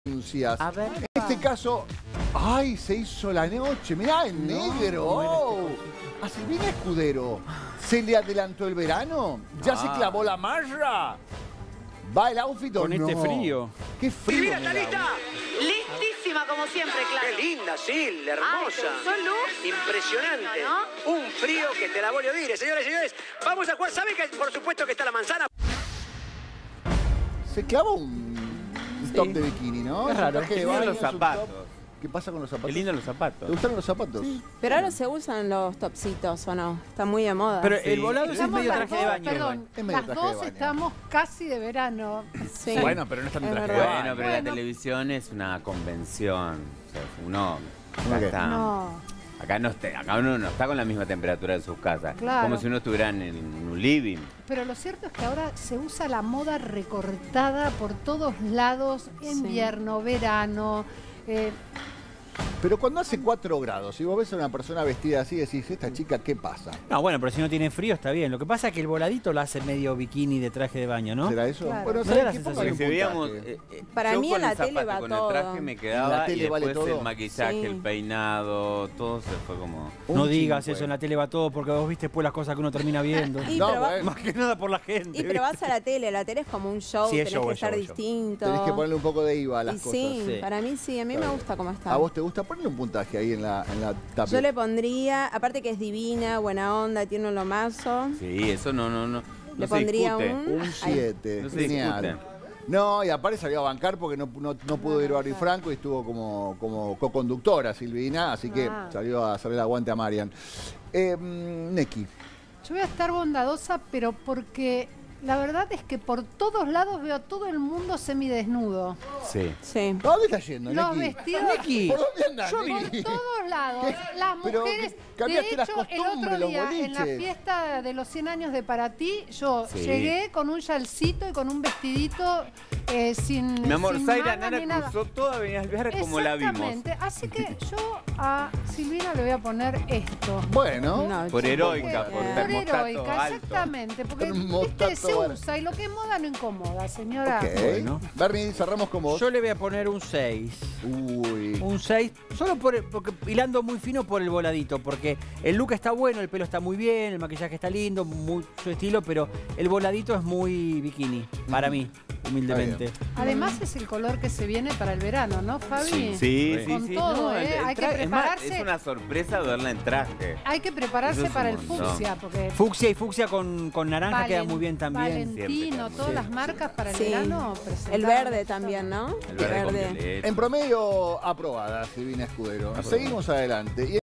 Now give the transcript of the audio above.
denuncias. A ver. En este caso, ¡ay! Se hizo la noche. Mirá, en negro. Oh. A Silvina Escudero, ¿se le adelantó el verano? ¿Ya se clavó la marra? ¿Va el outfit o no? Con este frío. ¡Qué frío! ¡Silvina, está lista! Listísima como siempre, claro. ¡Qué linda, Sil! ¡Hermosa! ¿Son luz? Impresionante. ¿No? Un frío que te la voy a decir. Señores y señores, vamos a jugar. ¿Saben que por supuesto que está la manzana? Se clavó un top de bikini, ¿no? Es raro. Traje de Qué lindos baño, los es un zapatos. top. ¿Qué pasa con los zapatos? Qué lindos los zapatos. ¿Te gustaron los zapatos? Sí. Pero ahora se usan los topsitos, ¿o no? Está muy de moda. Pero Sí. el volado es Estamos medio las traje de dos, baño. Perdón, Es medio las traje de dos baño. estamos casi de verano. Sí. Bueno, pero no están en Es traje de verdad. baño. Bueno, pero la Bueno. televisión es una convención. O sea, uno acá Ok. está. No. Acá uno no está con la misma temperatura de sus casas. Claro. Como si uno estuviera en un living. Pero lo cierto es que ahora se usa la moda recortada por todos lados, invierno, verano. Pero cuando hace 4 grados, si vos ves a una persona vestida así, decís, ¿esta chica qué pasa? No, bueno, pero si no tiene frío está bien. Lo que pasa es que el voladito lo hace medio bikini de traje de baño, ¿no? ¿Será eso? Claro. Bueno, Me ¿sabés da la qué? sensación Póngale Porque un si veíamos, puntaje. Para yo mí con en la el tele zapato, va con todo. el traje me En quedaba la tele y vale después todo. el maquillaje, Sí. el peinado, todo se fue como... No Un digas chin, eso, en pues. la tele va todo porque vos viste después las cosas que uno termina viendo. Y, No, pero bueno. Más que nada por la gente. y pero vas a la tele es como un show, Sí, es tenés show, que es show, estar es show. distinto. Tenés que ponerle un poco de IVA a las Y cosas. sí, Sí. para mí sí, a mí Está me bien. gusta cómo está. ¿A vos te gusta? Ponle un puntaje ahí en la tapa. Yo le pondría, aparte que es divina, buena onda, tiene un lomazo. Sí, eso no Le se pondría discute. Un 7. No se Genial. discute. No, y aparte salió a bancar porque no pudo ir Barry Franco y estuvo como co-conductora Silvina, así que salió a hacerle el aguante a Marian. Neki. Yo voy a estar bondadosa, pero porque la verdad es que por todos lados veo a todo el mundo semidesnudo. Sí. Sí. ¿A dónde estás yendo, Los Neki? vestidos Neki. ¿Por dónde andás, por Neki? todos lados. Las Pero mujeres. De cambiaste las hecho, el costumbres, otro los día, en la boliches. fiesta de los 100 años de Para Ti, yo Sí. llegué con un chalcito y con un vestidito sin. Mi amor, sin Zaira manga Nara ni nada. cruzó toda Avenida Alvear como la vimos. Exactamente. Así que yo a Silvina le voy a poner esto. Bueno, No, Por chico, heroica, por porque- termostato heroica, alto. exactamente. Porque Termostato viste, se alto. usa y lo que es moda no incomoda, señora. ok. Bueno. Bernie, cerramos con vos. Yo le voy a poner un 6. Uy. Un 6, solo porque hilando muy fino por el voladito, porque el look está bueno, el pelo está muy bien, el maquillaje está lindo, muy su estilo, pero el voladito es muy bikini, para mí, humildemente. Además es el color que se viene para el verano, ¿no, Fabi? Sí, Con sí. todo, el- ¿eh? el Hay que traje- es más, prepararse. es una sorpresa verla en traje. Hay que prepararse Eso es para un el montón. fucsia, porque Fucsia y fucsia con naranja queda muy bien también. Siempre Valentino, queda muy todas bien. las marcas para el Sí. verano. El presentaron verde esto. también, ¿no? El verde con violeta. En promedio, aprobada, Silvina Escudero. Seguimos adelante.